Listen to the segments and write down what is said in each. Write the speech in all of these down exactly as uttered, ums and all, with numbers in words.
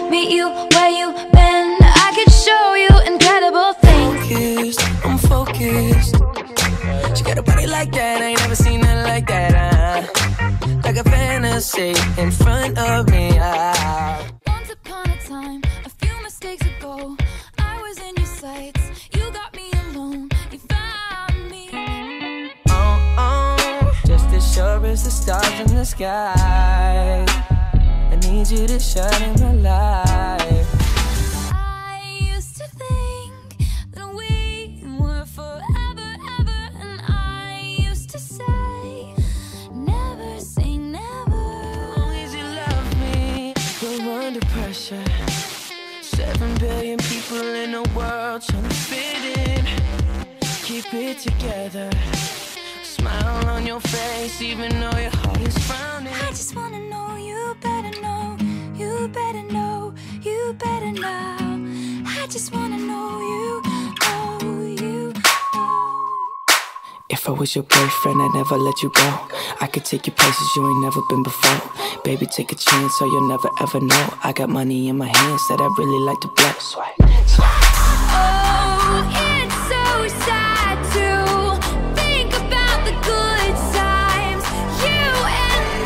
meet you where you been. I could show you incredible things. Focused, I'm focused. She got a body like that, I ain't never seen nothing like that. uh, Like a fantasy in front of me. uh. Once upon a time, a few mistakes ago, I was in your sights. You got me alone, you found me. Oh, oh, just as sure as the stars in the sky, I need you to shine in my life. I used to think that we were forever, ever, and I used to say, never say never. As long as you love me, we're under pressure. Seven billion people in the world trying to fit in. Keep it together. Smile on your face even though your heart is frowning. I just wanna know, you better know, you better know, you better know. I just wanna know you, know you, know. If I was your boyfriend, I'd never let you go. I could take you places you ain't never been before. Baby, take a chance so you'll never ever know. I got money in my hands that I really like to blow. Swipe, swipe. Oh, it's so sad to think about the good times, you and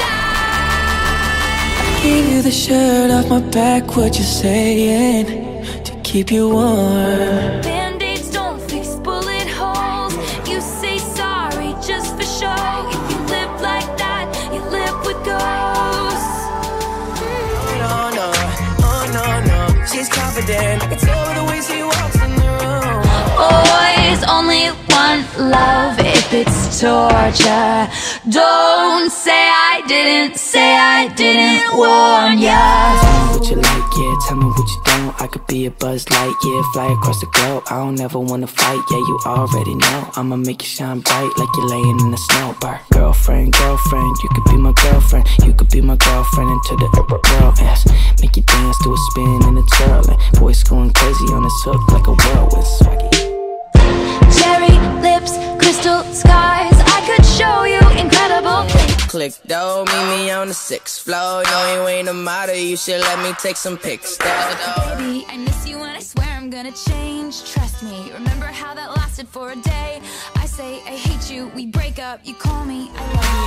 I. Give you the shirt off my back, what you saying? To keep you warm. Band-aids don't fix bullet holes. You say sorry just for show. If you live like that, you live with ghosts. No, no, oh no, no. She's confident, I can tell by the way she walks in the room. Always only one love if it's torture. Don't say I didn't, say I didn't warn ya. Tell me what you like, yeah, tell me what you don't. I could be a Buzz Light, yeah, fly across the globe. I don't ever wanna fight, yeah, you already know. I'ma make you shine bright like you're laying in the snow. Bar. Girlfriend, girlfriend, you could be my girlfriend. You could be my girlfriend into the world. Yes, make you dance to a spin and a twirl. And voice going crazy on this hook like a whirlwind. Swaggy. Cherry lips, crystal skies, I could show you incredible things. Click though, meet me on the sixth floor. No, you ain't a model, you should let me take some pics. Baby, I miss you and I swear I'm gonna change. Trust me, remember how that lasted for a day? I say I hate you, we break up, you call me, I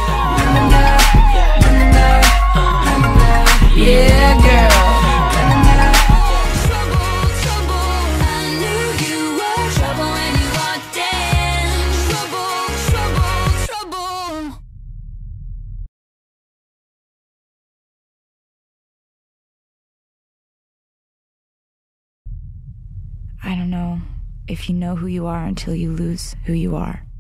love you. Yeah, girl. Trouble, trouble, I knew you were trouble when you walked in. Trouble, trouble, trouble. I don't know if you know who you are until you lose who you are.